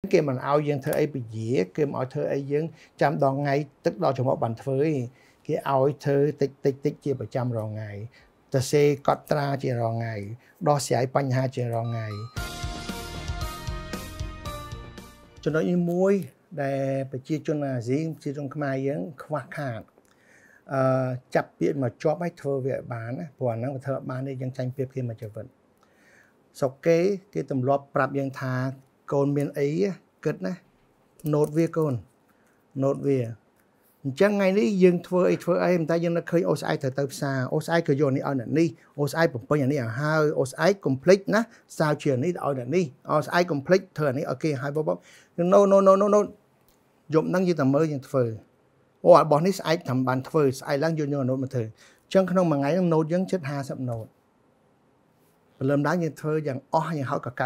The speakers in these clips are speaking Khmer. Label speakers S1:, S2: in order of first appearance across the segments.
S1: គេមិនឲ្យយើងធ្វើអីពជាគេមិនឲ្យធ្វើអីយើងចាំដល់ថ្ងៃទឹកដល់ចំហបានធ្វើគេឲ្យធ្វើតិចជាប្រចាំរាល់ថ្ងៃទៅសេកត់ត្រាជារាល់ថ្ងៃដោះស្រាយបញ្ហាជារាល់ថ្ងៃចំណុចមួយដែលប្រជាជនអាស៊ីប្រជាជនខ្មែរយើងខ្វះខាតចាប់ពាក្យមកជាប់ឲ្យធ្វើវាឲ្យបានណាព្រោះអាហ្នឹងវាធ្វើឲ្យបាននេះយើងចាញ់ពីគេមកជីវិតសុកគេទម្លាប់ប្រាប់យើងថាកូនមានអីគិតណាណូតវាកូនណូតវាអញ្ចឹងថ្ងៃនេះយើងធ្វើអីមិនតែយើងនឹកឃើញអូស្អែកទៅផ្សារអូស្អែកក៏យកនេះឲ្យអ្នកនេះអូស្អែកបំពេញអានេះឲ្យហើយអូស្អែកកុំភ្លេចណាសាវជានេះឲ្យអ្នកនេះអូស្អែកកុំភ្លេចធ្វើអានេះឲ្យគេឲ្យបបណូយប់ហ្នឹងយើងតែមើលយើងធ្វើអូរបស់នេះស្អែកតាមបានធ្វើស្អែកឡើងយកណូតមកធ្វើអញ្ចឹងក្នុងមួយថ្ងៃហ្នឹងណូតយើងជិត50ណូតព្រលឹមឡើងយើងធ្វើយ៉ាងអស់យ៉ាងហោចក៏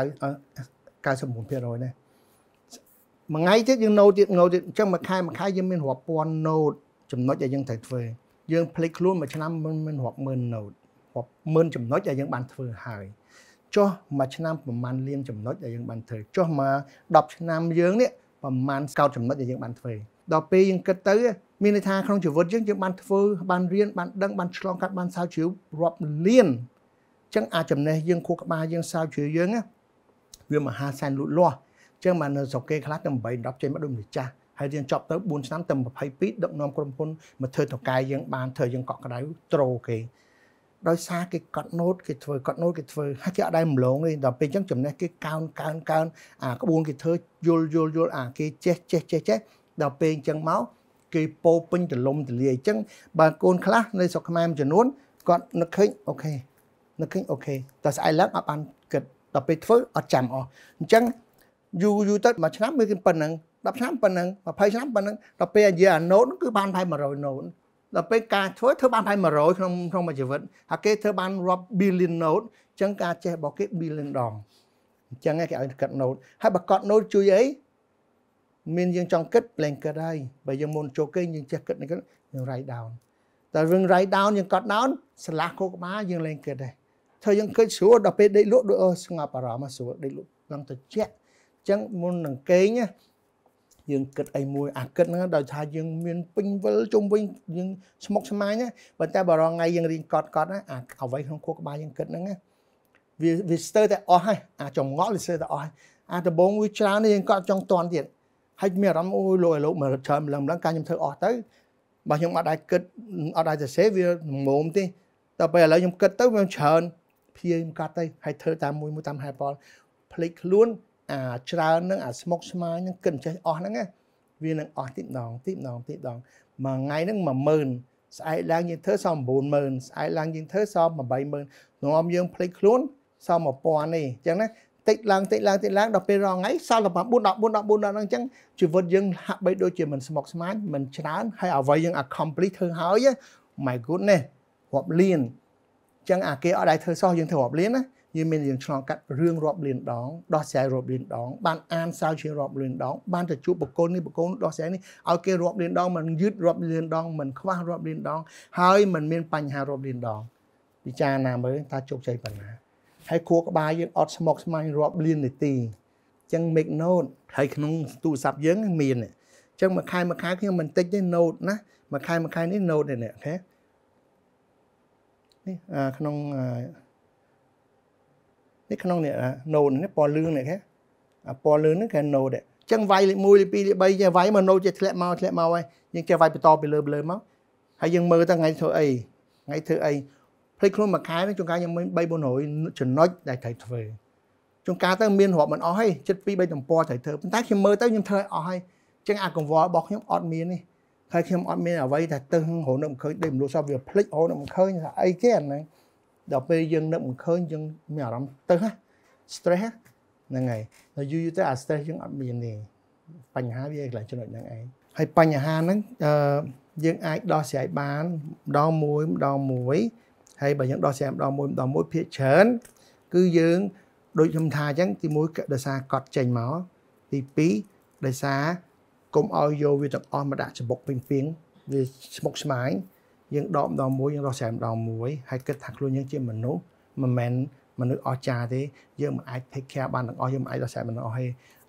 S1: 99% ដែរមួយថ្ងៃទៀតយើងណូតទៀតអញ្ចឹងមួយខែយើងមានរាប់ពាន់ណូតចំណុចដែលយើងត្រូវធ្វើយើងភ្លេចខ្លួនមួយឆ្នាំមានរាប់ម៉ឺនណូតរាប់ម៉ឺនចំណុចដែលយើងបានធ្វើហើយចុះមួយឆ្នាំប្រហែលលានចំណុចដែលយើងបានធ្វើចុះមក10ឆ្នាំយើងនេះប្រហែលស្កោតចំណុចដែលយើងបានធ្វើដល់ពេលយើងគិតទៅមានន័យថាក្នុងជីវិតយើងបានធ្វើបានរៀនបានដឹងបានឆ្លងកាត់បានស្រាវជ្រាវរាប់លានអញ្ចឹងអាចចំណេះយើងខួរក្បាលយើងស្រាវជ្រាវយើងវាមហាសានលូតលាស់ចឹងបាននៅស្រុកគេខ្លះទៅ8 10ចេញមកដូចម្ចាស់ហើយរៀនចប់ទៅ4ឆ្នាំទៅ22ដឹកនាំក្រុមហ៊ុនមកធ្វើតកែយើងបានធ្វើយើងកក់ក្ដៅត្រូគេដោយសារគេកត់ណូតគេធ្វើហើយគេអត់ដែរម្លងទេដល់ពេលចឹងចំណេះគេកើនអាក្បួនគេធ្វើយល់អាគេចេះដល់ពេលចឹងមកគេពោពេញទលំទលាយចឹងបើកូនខ្លះនៅស្រុកខ្មែរមួយចំនួនគាត់នឹកឃើញអូខេតែស្អែកឡើងអត់បានគិតដល់ពេលធ្វើអត់ចាំអស់អញ្ចឹងយូរទៅមួយឆ្នាំវាគឺប៉ុណ្ណឹង10ឆ្នាំប៉ុណ្ណឹង20ឆ្នាំប៉ុណ្ណឹងដល់ពេលអាណូតគឺបានប្រហែល100ណូតដល់ពេលការធ្វើបានប្រហែល100ក្នុងមួយជីវិតហើយគេធ្វើបានរាប់ billion ណូតអញ្ចឹងការចេះរបស់គេ billion ដងអញ្ចឹងគេឲ្យកាត់ណូតហើយបើកាត់ណូតជួយអីមានយើងចង់គិតលែងគិតហើយបើយើងមុនចូលគេយើងចេះគិតយើង write down តែរឿង write down យើងកាត់ down ឆ្លាស់ខួរក្បាលយើងលែងគិតដែរធ្វើយើងគិតស្រួលដល់ពេលដេកលក់ដូចស្ងប់អារម្មណ៍ស្រួលដេកលក់ឡើងទៅជាក់ចឹងមុននឹងគេងយើងគិតអីមួយអាគិតហ្នឹងដោយថាយើងមានពេញវិលជុំវិញយើងស្មុគស្មាញប៉ុន្តែបើរងថ្ងៃយើងរៀនកត់ណាអាអ្វីក្នុងខួរក្បាលយើងគិតហ្នឹងវាស្ទើរតែអស់ហើយអាចង្ងល់វាស្ទើរតែអស់ហើយអាដំបងវាច្រើននេះយើងកត់ចង់តន់ទៀតហើយមានអារម្មណ៍អូយលោកមើលច្រើនម្លឹងការខ្ញុំធ្វើអស់ទៅបើខ្ញុំអត់ដែរគិតអត់ដែរសរសេរវាមុំទេតែពេលឥឡូវខ្ញុំគិតទៅវាច្រើនព្យាយាមកត់ទៅហើយធ្វើតាមមួយតាមហេតុផលភ្លេចខ្លួនច្រើននឹងអាស្មុកស្មាញនឹងគិតចេះអស់ហ្នឹងវានឹងអស់ទីដងមួយថ្ងៃហ្នឹង10000ស្អែកឡើងយើងធ្វើសល់90000ស្អែកឡើងយើងធ្វើសល់80000នាំយើងភ្លេចខ្លួនសល់1000នេះអញ្ចឹងណាតិចឡើងដល់ពេលរងថ្ងៃសល់តែ14ហ្នឹងអញ្ចឹងជីវិតយើងហាក់បីដូចជាមិនស្មុកស្មាញមិនច្រើនហើយអ្វីយើង accomplish ធ្វើហើយ my goodness រាប់លានអញ្ចឹងអាគេអត់ដែរធ្វើសោះយើងធ្វើរាប់លានណាយើងមានយើងឆ្លងកាត់រឿងរាប់លានដងដោះស្រាយរាប់លានដងបានអានសាវជ្រាវរាប់លានដងបានទៅជួបបុគ្គលនេះដោះស្រាយនេះឲ្យគេរាប់លានដងមិនយឺតរាប់លានដងមិនខ្វះរាប់លានដងហើយមិនមានបញ្ហារាប់លានដងពិចារណាមើលតើជោគជ័យប៉ុណ្ណាហើយខួរក្បាលយើងអត់ស្មុកស្មាញរាប់លាននាទីអញ្ចឹង make note ហើយក្នុងទូរស័ព្ទយើងមានអញ្ចឹងមួយខែខ្ញុំមិនតិចទេ note ណាមួយខែនេះ note ទេអូខេនេះក្នុងនេះណូតនេះពណ៌លឿងនេះគេពណ៌លឿងហ្នឹងគេណូតអញ្ចឹងវាយលេខ1លេខ2លេខ3ចេះវាយមកណូតចេះធ្លាក់មកហើយយើងចេះវាយបន្តពីលើមកហើយយើងមើលទៅថ្ងៃធ្វើអីភ្លេចខ្លួនមួយខែហ្នឹងជួនកាលយើងមាន3-400ចំណុចដែលត្រូវធ្វើជួនកាលទៅមានរាប់មិនអស់ទេចិត្ត2-3ទំព័រត្រូវធ្វើប៉ុន្តែខ្ញុំមើលទៅខ្ញុំធ្វើឲ្យអស់ហើយអញ្ចឹងអាកង្វល់របស់ខ្ញុំអត់មានទេហើយខ្ញុំអត់មានអ្វីថាទៅរហូតនឹកមិនឃើញដូចមនុស្សសោះវាភ្លេចរហូតនឹកមិនឃើញថាអីគេអាហ្នឹងដល់ពេលយើងនឹកមិនឃើញយើងមានអារម្មណ៍ទៅហ่ะ stress ហ្នឹងហើយហើយយូរទៅអា stress យើងអត់មានទេបញ្ហាវាកន្លែងចំណុចហ្នឹងឯងហើយបញ្ហាហ្នឹងយើងអាចដោះស្រាយបានម្ដងមួយហើយបើយើងដោះស្រាយម្ដងមួយភាគច្រើនគឺយើងដូចខ្ញុំថាអញ្ចឹងទី1ដោយសារកត់ចេញមកទី2ដោយសារកុំឲ្យយកវាទាំងអស់មកដាក់ច្បុកពេញវាស្មុគស្មាញយើងដកម្ដងមួយយើងដោះស្រាយម្ដងមួយហើយគិតថាខ្លួនយើងជាមនុស្សមិនមែនមនុស្សអស្ចារ្យទេយើងមិនអាច take care បានទាំងអស់យើងមិនអាចដោះស្រាយបានទាំងអស់ទេ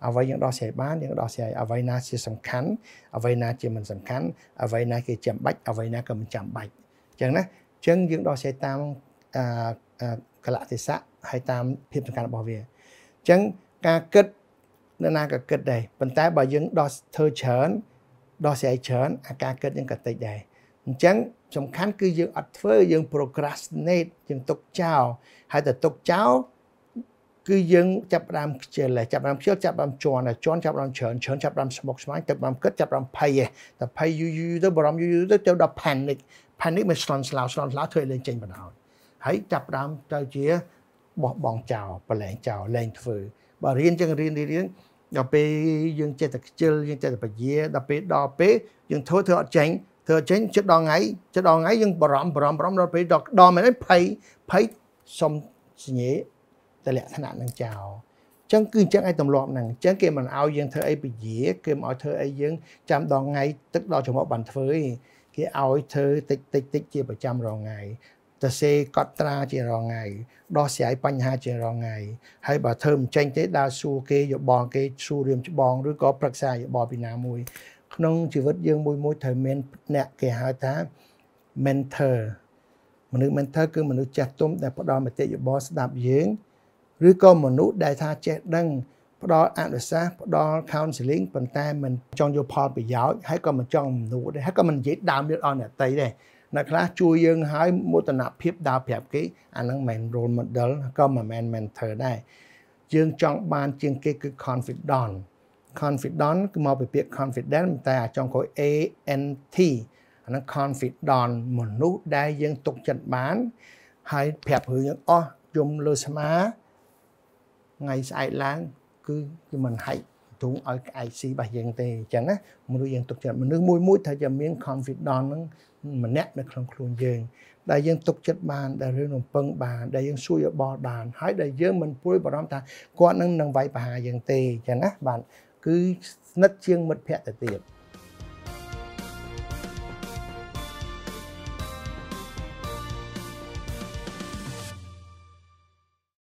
S1: អ្វីយើងដោះស្រាយបានយើងដោះស្រាយអ្វីណាជាសំខាន់អ្វីណាជាមិនសំខាន់អ្វីណាគេចាំបាច់អ្វីណាក៏មិនចាំបាច់អញ្ចឹងណាអញ្ចឹងយើងដោះស្រាយតាមកលៈទេសៈហើយតាមភាពសំខាន់របស់វាអញ្ចឹងការគិតនរណាក៏គិតដែរប៉ុន្តែបើយើងដោះធ្វើច្រើនដោះស្រាយច្រើនអាការគិតយើងក៏តិចដែរអញ្ចឹងសំខាន់គឺយើងអត់ធ្វើយើង procrastinate យើងទុកចោលហើយតែទុកចោលគឺយើងចាប់ផ្ដើមខ្ជិលចាប់ផ្ដើមខ្ជិលចាប់ផ្ដើមជន់ចាប់ផ្ដើមច្រើនចាប់ផ្ដើមស្មុគស្មាញចាប់ផ្ដើមគិតចាប់ផ្ដើមភ័យតែភ័យយូរទៅបារម្ភយូរទៅដល់ panic មិនស្លន់ស្លោធ្វើឲ្យលេងចេញបណ្ដោយហើយចាប់ផ្ដើមទៅជាបោះបង់ចោលប្រឡែងចោលលែងធ្វើបើរៀនចឹងរៀនដល់ពេលយើងចេះតែខ្ជិលយើងចេះតែពជាដល់ពេលយើងធ្វើអត់ចេញចិត្តដល់ថ្ងៃយើងបារម្ភដល់ពេលដល់មែនភ័យសុំសញ្ញាតែលក្ខណៈនឹងចោលអញ្ចឹងគឺអញ្ចឹងឲ្យទម្លាប់ហ្នឹងអញ្ចឹងគេមិនឲ្យយើងធ្វើអីពជាគេមិនឲ្យធ្វើអីយើងចាំដល់ថ្ងៃទឹកដល់ច្រមុះបានធ្វើឯងគេឲ្យធ្វើតិចជាប្រចាំរាល់ថ្ងៃទៅសេកត់ត្រាជារាល់ថ្ងៃដោះស្រាយបញ្ហាជារាល់ថ្ងៃហើយបើធ្វើមិនចេញទេដើរសួរគេយោបល់គេសួររៀមច្បងឬក៏ប្រឹក្សាយោបល់ពីណាមួយក្នុងជីវិតយើងមួយត្រូវមានអ្នកគេហៅថា mentor មនុស្ស mentor គឺមនុស្សចាស់ទុំដែលផ្ដល់មតិយោបល់ស្ដាប់យើងឬក៏មនុស្សដែលថាចេះដឹងផ្ដល់អនុសាសន៍ផ្ដល់ counseling ប៉ុន្តែមិនចង់យកផលប្រយោជន៍ហើយក៏មិនចង់មនុស្សដែរហើយក៏មិននិយាយដើមយកអស់អ្នកតីដែរអ្នកខ្លះជួយយើងឲ្យមោទនភាពដើរប្រាប់គេអាហ្នឹងមិនមែន role model ក៏មិនមែន mentor ដែរយើងចង់បានជាងគេគឺ confidant គឺមកពីពាក្យ confident តែអាចង់ក្រោយ ANT អាហ្នឹង confidant មនុស្សដែលយើងទុកចិត្តបានហើយប្រាប់រឿងយើងអស់យំលើស្មាថ្ងៃស្អែកឡើងគឺមិនហាច់ទ្រូងឲ្យក្អែកស៊ីរបស់យើងទេអញ្ចឹងណាមនុស្សយើងទុកចិត្តមនុស្សមួយត្រូវតែមាន confidant ហ្នឹងម្នាក់នៅក្នុងខ្លួនយើងដែលយើងទុកចិត្តបានដែលរឿងរំពឹងបានដែលយើងសួរយោបល់បានហើយដែលយើងមិនព្រួយបារម្ភថាគាត់នឹងវាយប្រហារយើងទេអញ្ចឹងណាបាទគឺស្និទ្ធជាងមិត្តភក្តិទៅទៀត